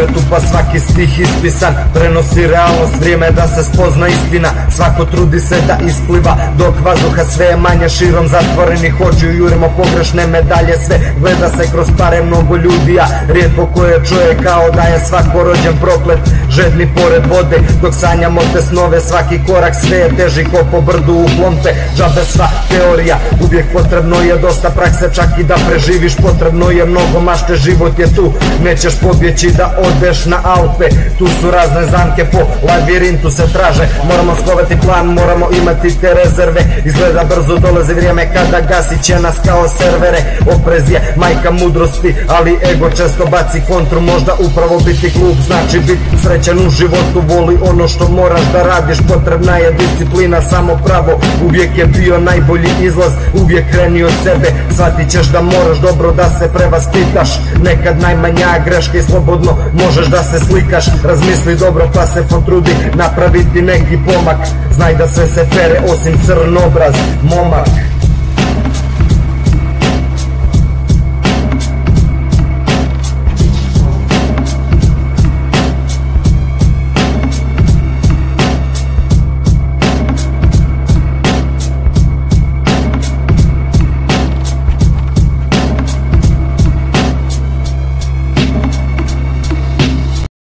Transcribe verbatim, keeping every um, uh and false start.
svetu pa svaki stih ispisan prenosi realnost, vrijeme da se spozna istina. Svako trudi se da ispliva dok vazduha sve je manje, širom zatvorenih očiju jurimo pogrešne medalje. Sve gleda se kroz pare mnogo ljudi, a rijetko koje čuje kao da je svako rođen proklet. Žedni pored vode dok sanjamo te snove, svaki korak sve je teži ko po brdu u plompe. Džabe sva teorija, uvijek potrebno je dosta prakse, čak i da preživiš potrebno je mnogo mašte. Život je tu, nećeš pobjeći da odeš na Alpe, tu su razne zamke po labirintu se traže. Moramo skovati plan, moramo imati te rezerve, izgleda brzo dolazi vrijeme kada gasit će nas kao servere. Oprez je majka mudrosti, ali ego često baci kontru. Možda upravo biti glup znači biti srećan u životu, voli ono što moraš da radiš, potrebna je disciplina, samo pravo uvijek je bio najbolji izlaz, uvijek kreni od sebe, shvatit ćeš da moraš dobro da se prevaspitaš. Nekad najmanja greška i slobodno možeš da se slikaš, razmisli dobro pa se potrudi napraviti neki pomak, znaj da sve se pere osim crn obraz, momak.